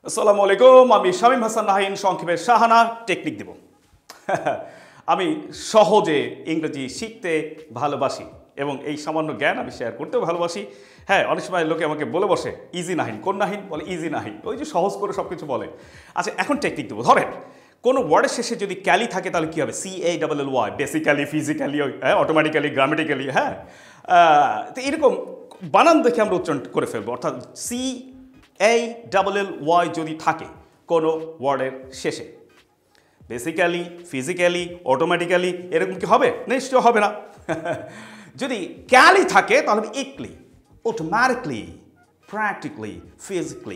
আসসালামু আলাইকুম আমি শামিম হাসান নাহিন সংক্ষেপে শাহানা টেকনিক দেব আমি সহজে ইংরেজি শিখতে ভালোবাসি এবং এই সামান্য জ্ঞান আমি শেয়ার করতেও ভালোবাসি হ্যাঁ অনেক সময় লোকে আমাকে বলে বসে ইজি নাহিন কোন নাহিন বলে ইজি নাহিন ওই যে সহজ করে সবকিছু বলে আচ্ছা এখন টেকনিক দেব ধরেন কোন ওয়ার্ডের শেষে যদি ক্যালি থাকে তাহলে কি হবে CALLY basically physically automatically grammatically হ্যাঁ তো এরকম বানান দেখে আমরা উচ্চারণ করে ফেলবো অর্থাৎ CALLY যদি থাকে কোনো ওয়ার্ডের শেষে বেসিক্যালি ফিজিক্যালি অটোমেটিক্যালি এরকম কি হবে নিশ্চয় হবে না যদি ক্যালি থাকে তাহলে ically automatically practically physically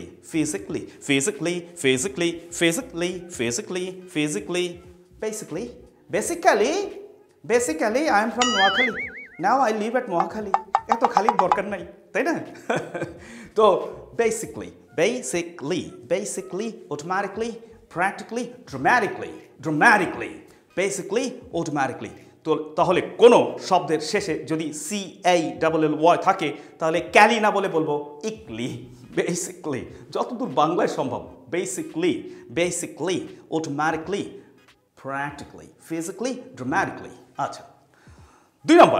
basically I am from Noakhali now I live at Noakhali এত খালি দরকার নাই তাই না তো basically automatically practically dramatically basically automatically তো তাহলে কোনো শব্দের শেষে যদি CALLY থাকে তাহলে ক্যালি না বলে বলবো ইকলি বেসিক্যালি যতদূর বাংলায় সম্ভব basically automatically practically physically dramatically আচ্ছা দুই নম্বর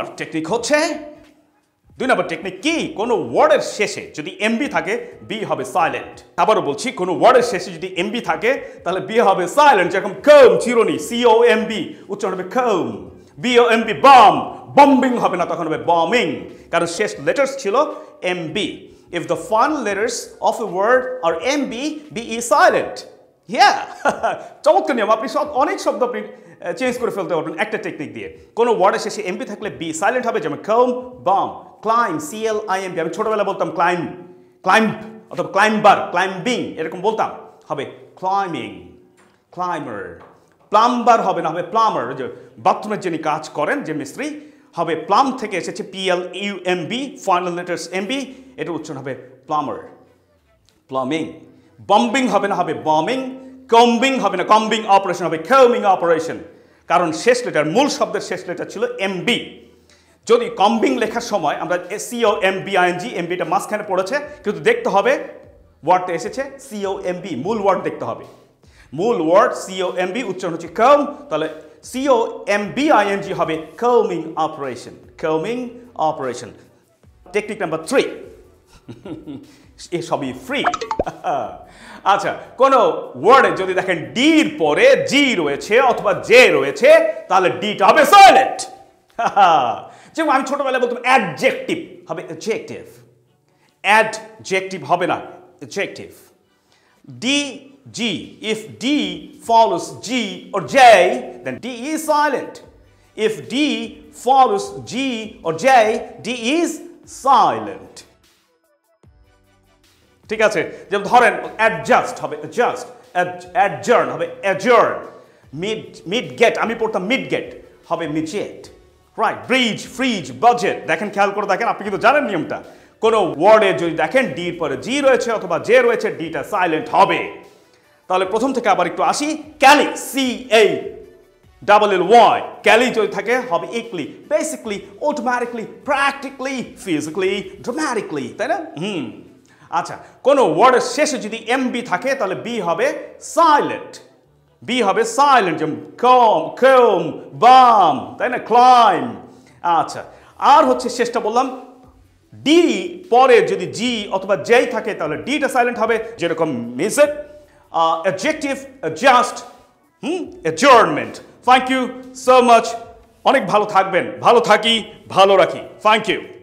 টেকনিক কি কোনো ওয়ার্ডের শেষে যদি এমবি থাকে বি হবে সাইলেন্ট আবারও বলছি কোনো ওয়ার্ডের শেষে যদি এমবি থাকে তাহলে বি হবে সাইলেন্ট যেরকম কম চিরনি COMB উচ্চারণ হবে কম BOMB বম বম্বিং হবে না তখন হবে বমিং কারণ শেষ লেটার্স ছিল MB if the final letters of a word are MB be silent চমৎকার নিয়ম আপনি অনেক শব্দ আপনি চেঞ্জ করে ফেলতে পারবেন একটা টেকনিক দিয়ে কোনো ওয়ার্ডের শেষে এমবি থাকলে বি সাইলেন্ট হবে যেমন কম বম ক্লাইম CLIMB আমি ছোটবেলা বলতাম ক্লাইম্ব অথবা ক্লাইম্বার ক্লাইম্বিং এরকম বলতাম হবে ক্লাইমিং ক্লাইমার প্লাম্বার হবে না হবে প্লামার যে বাথরুমের যিনি কাজ করেন যে মিস্ত্রি হবে প্লাম থেকে এসেছে PLUMB ফাইনাল লেটার্স MB এটা উচ্চারণ হবে প্লামার প্লামিং বম্বিং হবে না হবে বমিং কম্বিং হবে না কম্বিং অপারেশন হবে কম্বিং অপারেশন কারণ শেষ লেটার মূল শব্দের শেষ লেটার ছিল MB যদি কম্বিং লেখার সময় আমরা COMBING MBটা মাঝখানে পড়েছে কিন্তু দেখতে হবে ওয়ার্ডটা এসেছে COMB মূল ওয়ার্ড দেখতে হবে মূল ওয়ার্ড COMB উচ্চারণ হচ্ছে কম তাহলে COMBING হবে কমিং অপারেশন টেকনিক নাম্বার 3 সবই ফ্রি আচ্ছা কোন ওয়ার্ডে যদি দেখেন ডির পরে জি রয়েছে অথবা জে রয়েছে তাহলে ডিটা হবে সাইলেন্ট যেমন আমি ছোটবেলায় বলতাম অ্যাডজেক্টিভ হবে অ্যাডজেক্টিভ হবে না adjective G if D follows G or J then D is silent if D follows G or J D is silent ঠিক আছে যেমন ধরেন অ্যাডজাস্ট হবে অ্যাডজার্ন হবে অ্যাডজার্ন মিডগেট আমি পড়তাম মিডগেট হবে midget right bridge fridge budget দেখেন খেয়াল করে দেখেন আপনি কিন্তু জানেন নিয়মটা কোনো ওয়ার্ডে যদি দেখেন ডির পরে জি রয়েছে অথবা জে রয়েছে ডিটা সাইলেন্ট হবে তাহলে প্রথম থেকে আবার একটু আসি ক্যালি CALLY ক্যালি যদি থাকে হবে ically basically automatically practically physically dramatically তাই না আচ্ছা কোনো ওয়ার্ডের শেষে যদি এমবি থাকে তাহলে বি হবে সাইলেন্ট যেমন কম বাম তাই না ক্লাইম আচ্ছা আর হচ্ছে শেষটা বললাম ডি পরে যদি জি অথবা জে থাকে তাহলে ডিটা সাইলেন্ট হবে যেরকম music adjective adjust adjournment thank you so much অনেক ভালো থাকবেন ভালো থাকি ভালো রাখি thank you